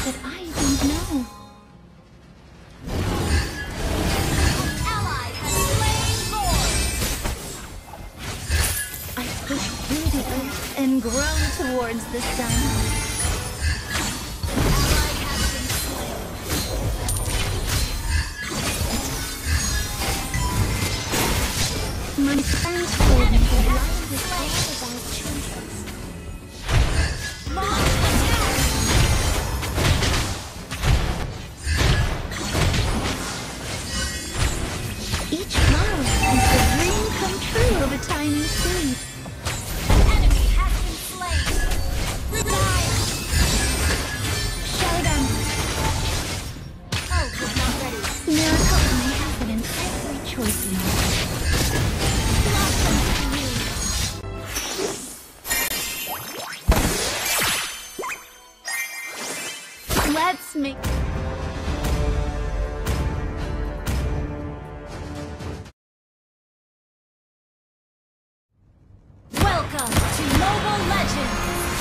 that I don't know. Ally has slain Lord. I push through the earth and grow towards the sun. Ally has been slain. My friends told me that life is all about choices. Launch attack. Each flower is the dream come true of a tiny seed. Enemy has been slain. Revive. Shodan, Ult is not ready. miracle may happen in every choice we make. Blossom for you. Let's make... Welcome to Mobile Legends!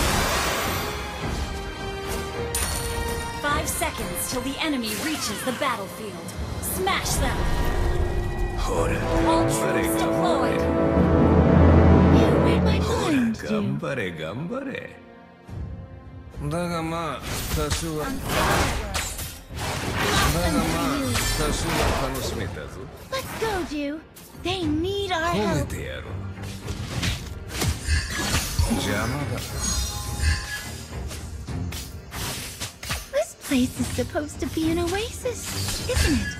5 seconds till the enemy reaches the battlefield. Smash them! All troops deployed! Where'd my mind do? 頑張れ頑張れだがまあ多少は楽しめたぞ Let's go, Jew. They need our 褒め help. てやろう邪魔だ This place is supposed to be an oasis, isn't it?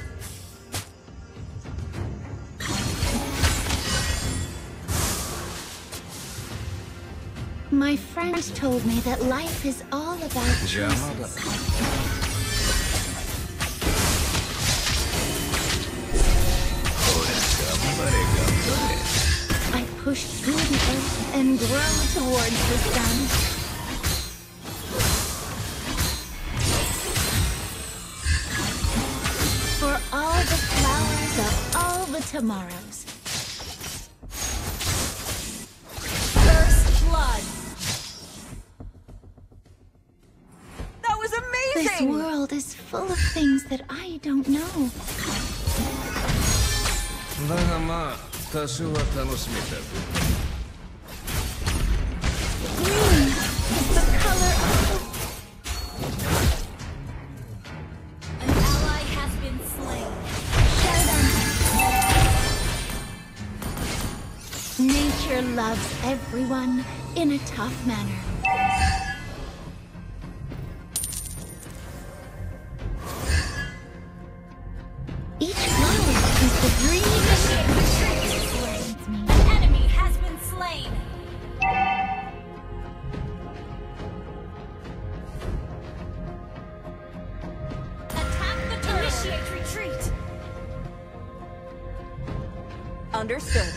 My friend told me that life is all about 邪魔だ choices. ほら頑張れ頑張れ I push through the earth and grow towards the sun. For all the flowers of all the tomorrows. First blood! That was This amazing! world is full of things that I don't know. だがまあ多少は楽しめたぞ Green is the color of An ally has been slain. Shodan. Nature loves everyone in a tough manner. Each flower is the dream that me. An enemy has been slain. Attack the turret. Initiate retreat. Understood.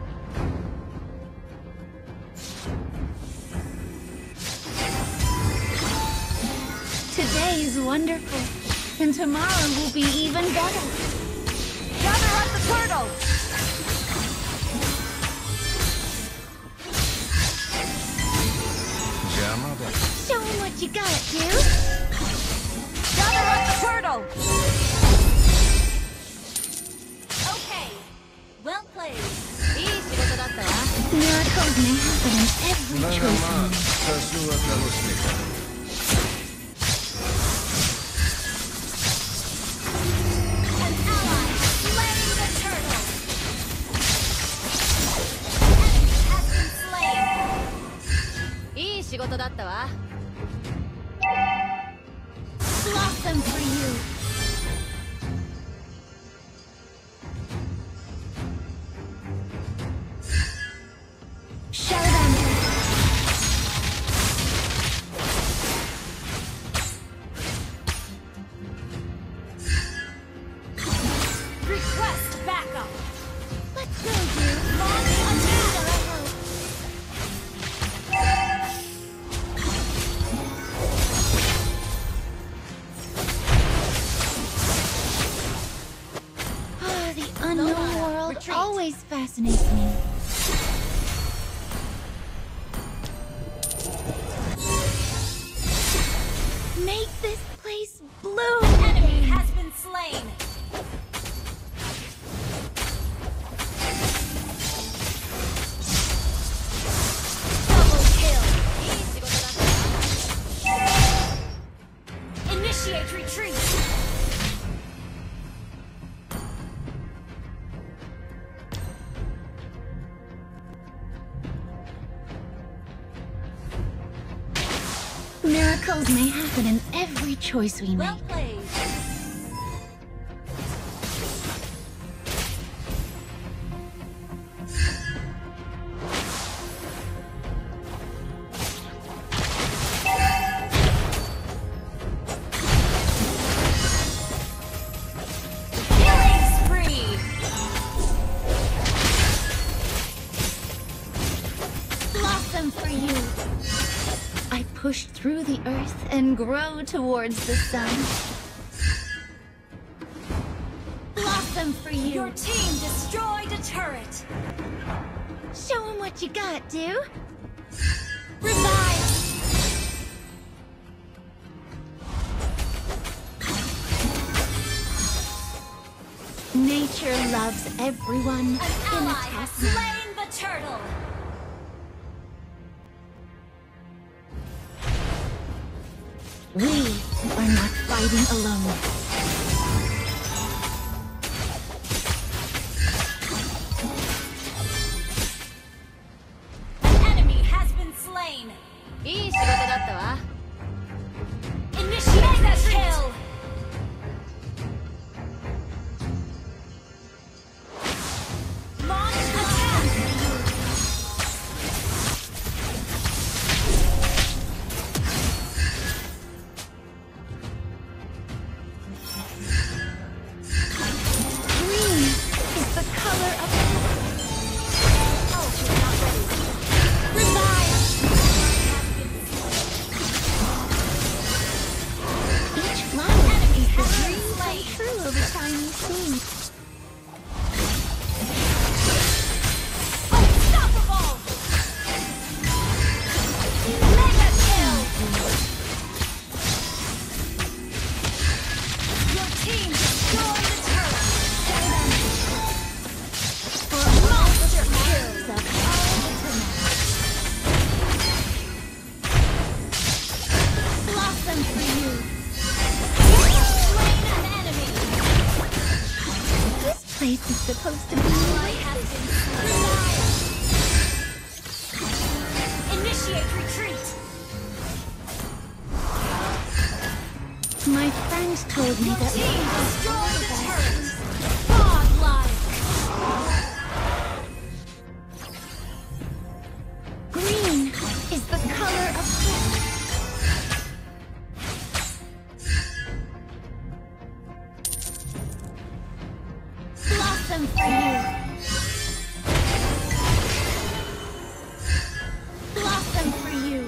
Today is wonderful, and tomorrow will be even better. Gather up the turtle. Show 'em what you got, dude. Gather up the turtle. Okay. Well played. Miracles may happen in every だが choice ま we あ make. 多少は楽しめた An ally has slain the turtle. Enemy has been slain. いい仕事だったわ。 Blossom for you. Shodan. Request backup. Let's go, dude. Launch attack. Ah, the unknown world retreat. always fascinates me. Make this Miracles may happen in every choice we Well make. played. Killing spree. Blossom for you. I push through the earth and grow towards the sun. Blossom for you. Your team destroyed a turret. Show 'em what you got, dude. Revive. Nature loves everyone An in a ally has top knot. slain the turtle. We are not fighting alone. An enemy has been slain. いい仕事だったわ。 Initiate the kill. Launch attack. Green is the color of Ultra not ready. revive. Each flower is the dream come true over time you see. Unstoppable. Mega kill. Your team destroyed the turret. For monster kills of all the tonight. Blossom for you. Slain an enemy. This place is supposed to be Ally has been slain. Initiate retreat. My friend told me Your that team life is destroyed the all turret. Godlike. green is the color of hope. Blossom for you. Blossom for you.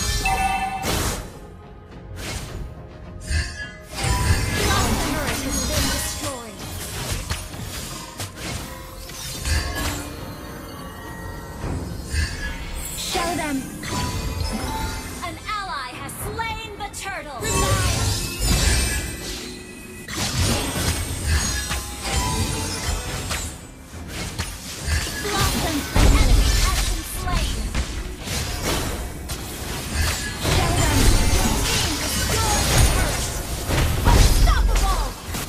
Our turret has been destroyed. Show them. An ally has slain the turtle. Blossom for An you. enemy has been slain. Show them. Team destroyed the turret. Unstoppable.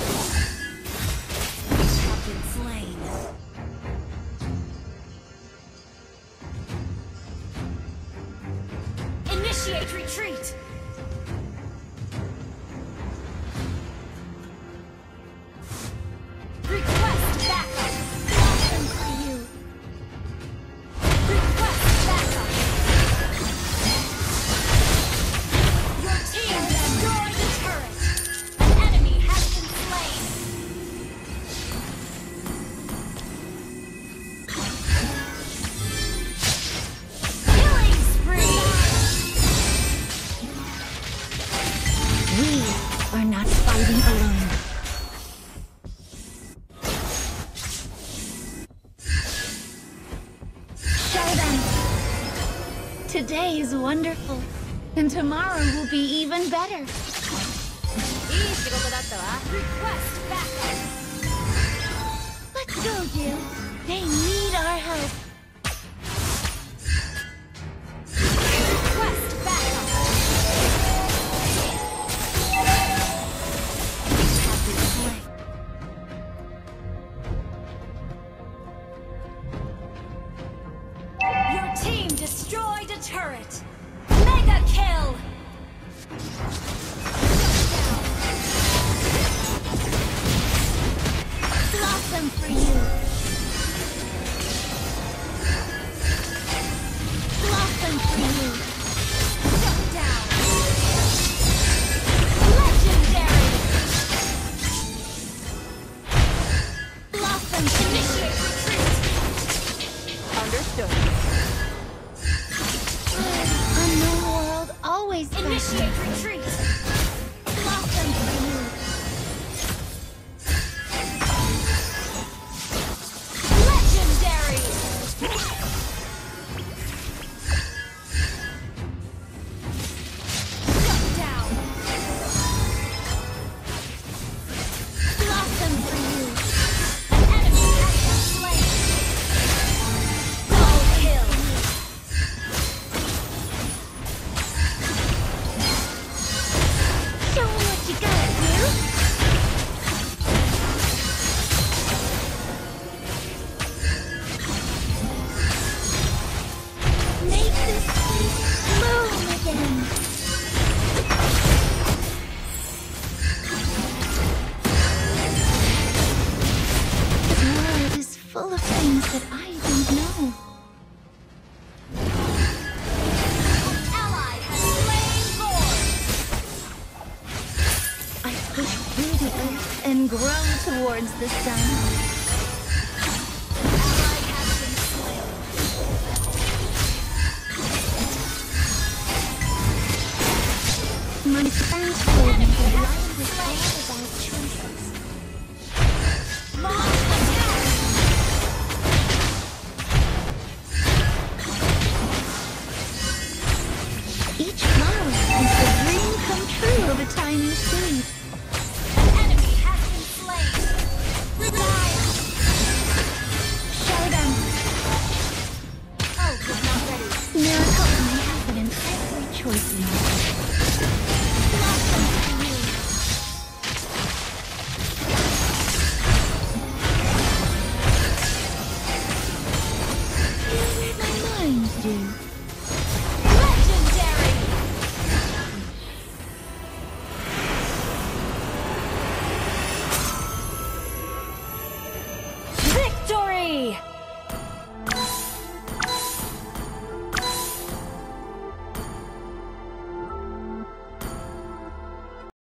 Have been slain. Initiate retreat. Request backup. Blossom for you. Request backup. Your team destroyed the turret. An enemy has been slain. Killing spree. We are not fighting alone. Show them. Today is wonderful, and tomorrow will be even better. いい仕事だったわ。 Request backup. Let's go, Jill. They need our help. Request backup. Have been slain. Your team destroyed a turret. Mega kill. Blossom for you. Blossom for you. Shut down. Legendary. Blossom for Initiate retreat. Understood. Unknown world always Initiate retreat. Blossom for you. Legendary. Shut down. Blossom for you. An enemy has been slain. Double kill. Show me what you got, you. Make this place bloom again. The world is full of things that I don't know. Ally has slain Lord. I push through the earth and grow towards the sun. Ally has been slain. My friends told me that life is all about choices. Launch attack. Each flower is the dream come true of a tiny seed. An enemy has been slain. Die. Show them. Ult is not ready. Miracles may happen in every choice we make. Blossom for you. My mind do. Legendary. Victory!